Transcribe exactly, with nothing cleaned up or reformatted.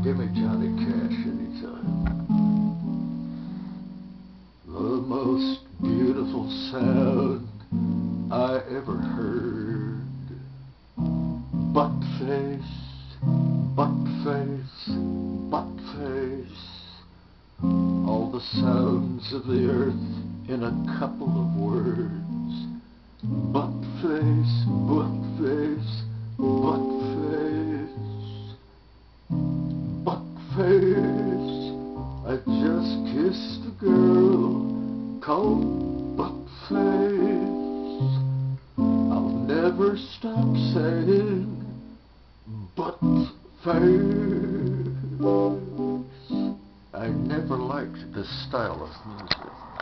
Give me Johnny Cash anytime. The most beautiful sound I ever heard. Butt face, butt face, butt face. All the sounds of the earth in a couple of words. Butt face, butt face, butt face. Butt face. I just kissed a girl called butt face. I'll never stop saying butt face. I never liked this style of music.